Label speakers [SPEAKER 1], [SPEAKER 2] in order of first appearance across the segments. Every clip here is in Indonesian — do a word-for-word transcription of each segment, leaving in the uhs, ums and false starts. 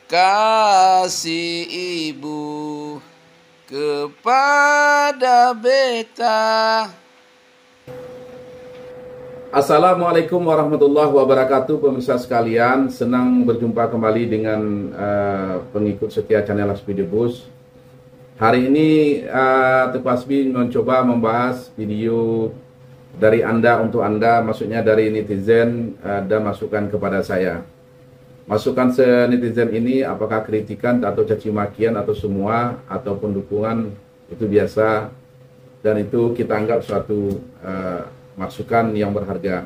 [SPEAKER 1] kasih ibu kepada beta.
[SPEAKER 2] Assalamualaikum warahmatullahi wabarakatuh, pemirsa sekalian. Senang berjumpa kembali dengan uh, pengikut setia channel Hasbi Debus. Hari ini uh, Teguh Hasbi mencoba membahas video dari Anda untuk Anda, maksudnya dari netizen, uh, dan masukan kepada saya. Masukan se-netizen ini apakah kritikan atau caci makian atau semua ataupun dukungan, itu biasa, dan itu kita anggap suatu uh, masukan yang berharga.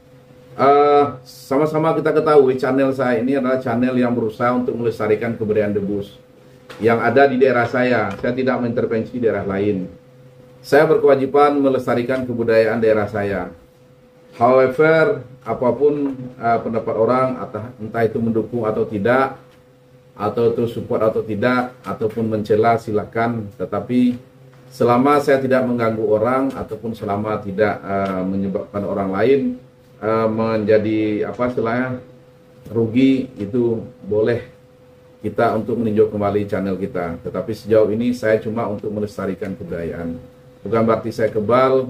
[SPEAKER 2] Uh, sama-sama kita ketahui channel saya ini adalah channel yang berusaha untuk melestarikan kebudayaan Debus yang ada di daerah saya. Saya tidak mengintervensi daerah lain. Saya berkewajiban melestarikan kebudayaan daerah saya. However, apapun uh, pendapat orang, entah itu mendukung atau tidak, atau itu support atau tidak, ataupun mencela, silakan. Tetapi selama saya tidak mengganggu orang ataupun selama tidak uh, menyebabkan orang lain uh, menjadi apa istilahnya rugi, itu boleh kita untuk meninjau kembali channel kita. Tetapi sejauh ini saya cuma untuk melestarikan kebudayaan. Bukan berarti saya kebal.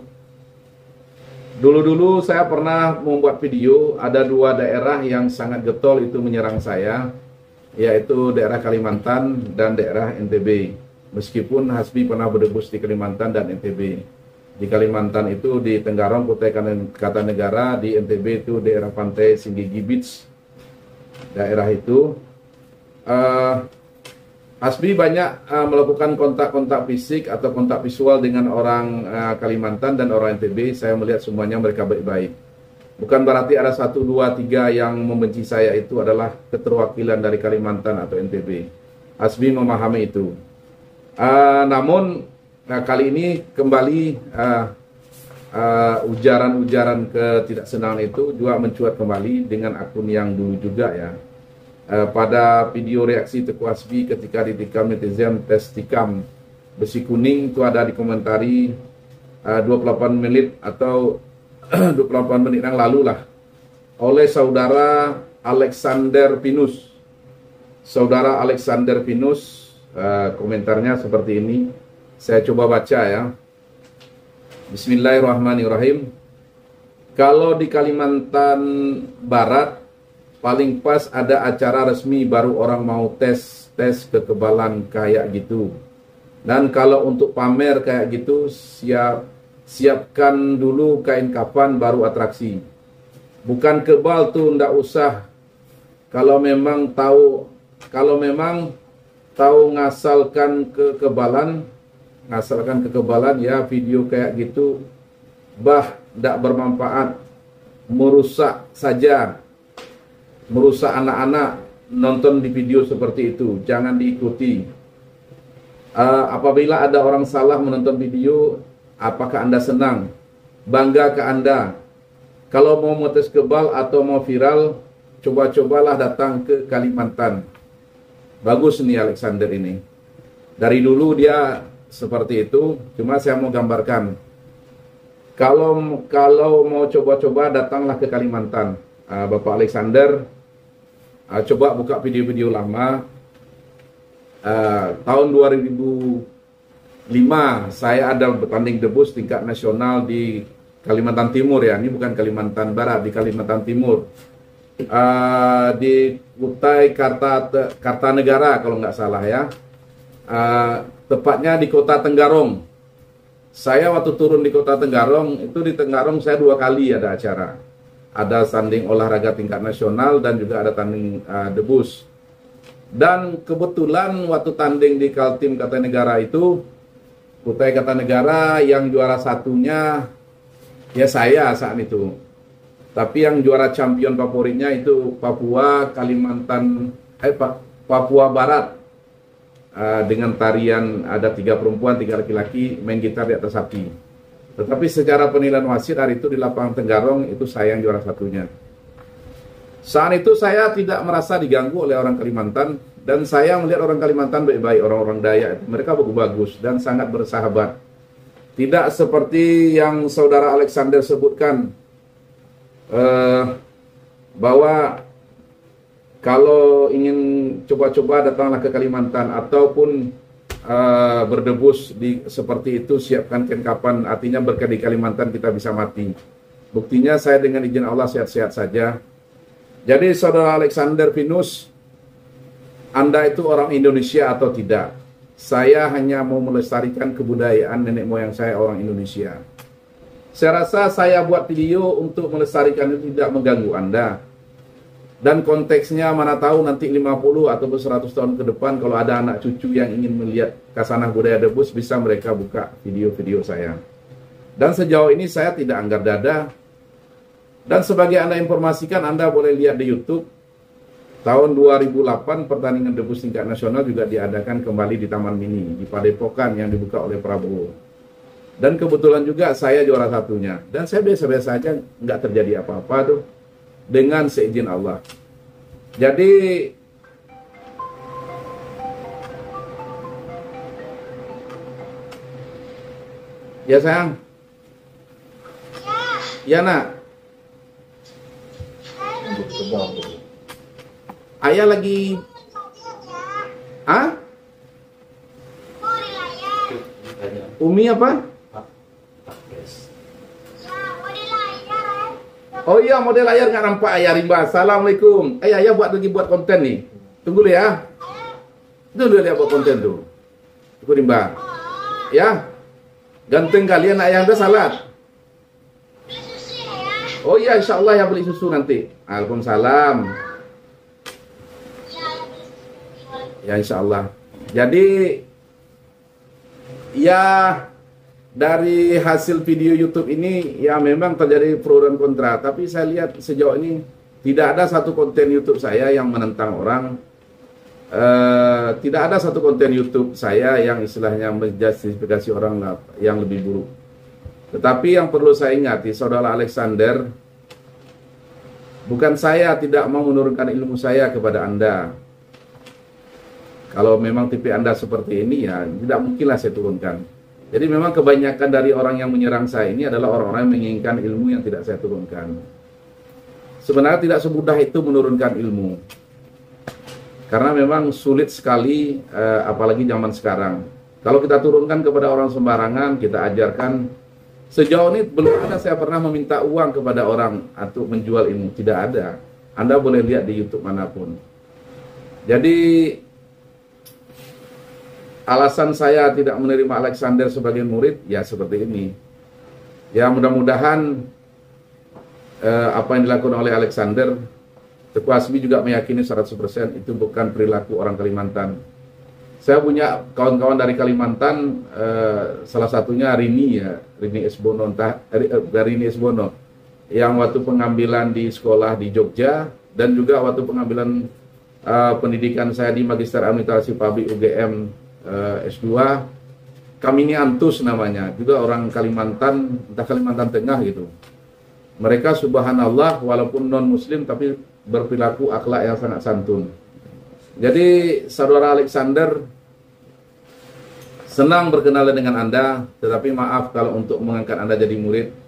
[SPEAKER 2] Dulu-dulu saya pernah membuat video, ada dua daerah yang sangat getol itu menyerang saya, yaitu daerah Kalimantan dan daerah N T B. Meskipun Hasbi pernah berdebus di Kalimantan dan N T B. Di Kalimantan itu di Tenggarong, Kutai Kartanegara, di N T B itu daerah pantai Singgigi Beach. Daerah itu uh, Hasbi banyak uh, melakukan kontak-kontak fisik atau kontak visual dengan orang uh, Kalimantan dan orang N T B. Saya melihat semuanya mereka baik-baik. Bukan berarti ada satu, dua, tiga yang membenci saya itu adalah keterwakilan dari Kalimantan atau N T B. Hasbi memahami itu. Uh, namun uh, kali ini kembali ujaran-ujaran uh, uh, ketidaksenangan itu juga mencuat kembali dengan akun yang dulu juga ya. Uh, pada video reaksi Teguh Hasbi ketika ditikam netizen tes tikam besi kuning, itu ada dikomentari uh, dua puluh delapan menit atau dua puluh delapan menit yang lalu lah, oleh saudara Alexander Pinus. Saudara Alexander Pinus, Uh, komentarnya seperti ini. Saya coba baca ya. Bismillahirrahmanirrahim. Kalau di Kalimantan Barat paling pas ada acara resmi baru orang mau tes tes kekebalan kayak gitu. Dan kalau untuk pamer kayak gitu, siap siapkan dulu kain kafan baru atraksi. Bukan kebal tuh ndak usah. Kalau memang tahu kalau memang tahu ngasalkan kekebalan, ngasalkan kekebalan ya video kayak gitu, bah, tidak bermanfaat, merusak saja, merusak anak-anak nonton di video seperti itu, jangan diikuti. Uh, apabila ada orang salah menonton video, apakah Anda senang? Bangga ke Anda. Kalau mau motes kebal atau mau viral, coba-cobalah datang ke Kalimantan. Bagus nih Alexander ini. Dari dulu dia seperti itu, cuma saya mau gambarkan. Kalau kalau mau coba-coba datanglah ke Kalimantan. Uh, Bapak Alexander, uh, coba buka video-video lama. Uh, tahun dua ribu lima saya ada bertanding debus tingkat nasional di Kalimantan Timur ya. Ini bukan Kalimantan Barat, di Kalimantan Timur. Uh, di Kutai Kartanegara kalau nggak salah ya, uh, tepatnya di kota Tenggarong. Saya waktu turun di kota Tenggarong, itu di Tenggarong saya dua kali ada acara. Ada tanding olahraga tingkat nasional dan juga ada tanding uh, debus. Dan kebetulan waktu tanding di Kaltim Kartanegara itu, Kutai Kartanegara yang juara satunya ya saya saat itu. Tapi yang juara champion favoritnya itu Papua Kalimantan eh Papua Barat, uh, dengan tarian ada tiga perempuan tiga laki-laki main gitar di atas sapi. Tetapi secara penilaian wasit hari itu di lapangan Tenggarong itu saya yang juara satunya. Saat itu saya tidak merasa diganggu oleh orang Kalimantan, dan saya melihat orang Kalimantan baik-baik, orang-orang Dayak mereka bagus-bagus dan sangat bersahabat. Tidak seperti yang saudara Alexander sebutkan, uh, bahwa kalau ingin coba-coba datanglah ke Kalimantan ataupun uh, berdebus di seperti itu, siapkan kapan, artinya berkah di Kalimantan kita bisa mati. Buktinya saya dengan izin Allah sehat-sehat saja. Jadi saudara Alexander Pinus, Anda itu orang Indonesia atau tidak? Saya hanya mau melestarikan kebudayaan nenek moyang saya orang Indonesia. Saya rasa saya buat video untuk melestarikan itu tidak mengganggu Anda. Dan konteksnya mana tahu nanti lima puluh atau seratus tahun ke depan kalau ada anak cucu yang ingin melihat kasanah budaya debus, bisa mereka buka video-video saya. Dan sejauh ini saya tidak anggar dada. Dan sebagai Anda informasikan, Anda boleh lihat di YouTube. Tahun dua ribu delapan pertandingan debus tingkat nasional juga diadakan kembali di Taman Mini di Padepokan yang dibuka oleh Prabowo. Dan kebetulan juga saya juara satunya. Dan saya biasa-biasa aja, nggak terjadi apa-apa tuh. Dengan seizin Allah. Jadi ya sayang. Ya nak. Ayah lagi. Ah? Umi apa? Oh iya, model layar nggak nampak ayah Rimba. Assalamualaikum. Ayah, ayah buat lagi buat konten nih. Tunggu dulu ya. Tunggu dulu ya buat konten tuh. Tunggu Rimba. Ya. Ganteng kalian ayah udah salat. Oh iya, insya Allah ya beli susu nanti. Waalaikumsalam. Ya insya Allah. Jadi ya, dari hasil video YouTube ini ya memang terjadi pro dan kontra, tapi saya lihat sejauh ini tidak ada satu konten YouTube saya yang menentang orang, uh, tidak ada satu konten YouTube saya yang istilahnya menjustifikasi orang yang lebih buruk. Tetapi yang perlu saya ingati, saudara Alexander, bukan saya tidak mau menurunkan ilmu saya kepada Anda. Kalau memang tipe Anda seperti ini ya tidak mungkinlah saya turunkan. Jadi memang kebanyakan dari orang yang menyerang saya ini adalah orang-orang yang menginginkan ilmu yang tidak saya turunkan. Sebenarnya tidak semudah itu menurunkan ilmu. Karena memang sulit sekali, eh, apalagi zaman sekarang. Kalau kita turunkan kepada orang sembarangan, kita ajarkan. Sejauh ini belum ada saya pernah meminta uang kepada orang untuk menjual ilmu. Tidak ada. Anda boleh lihat di YouTube manapun. Jadi alasan saya tidak menerima Alexander sebagai murid, ya seperti ini. Ya mudah-mudahan eh, apa yang dilakukan oleh Alexander, Teguh Hasbi juga meyakini seratus persen itu bukan perilaku orang Kalimantan. Saya punya kawan-kawan dari Kalimantan, eh, salah satunya Rini ya, Rini Esbono, entah, eh, Rini Esbono, yang waktu pengambilan di sekolah di Jogja, dan juga waktu pengambilan eh, pendidikan saya di Magister Administrasi Publik U G M Uh, S dua, kami ini Antus namanya, juga orang Kalimantan, entah Kalimantan Tengah gitu. Mereka subhanallah walaupun non muslim tapi berperilaku akhlak yang sangat santun. Jadi saudara Alexander, senang berkenalan dengan Anda, tetapi maaf kalau untuk mengangkat Anda jadi murid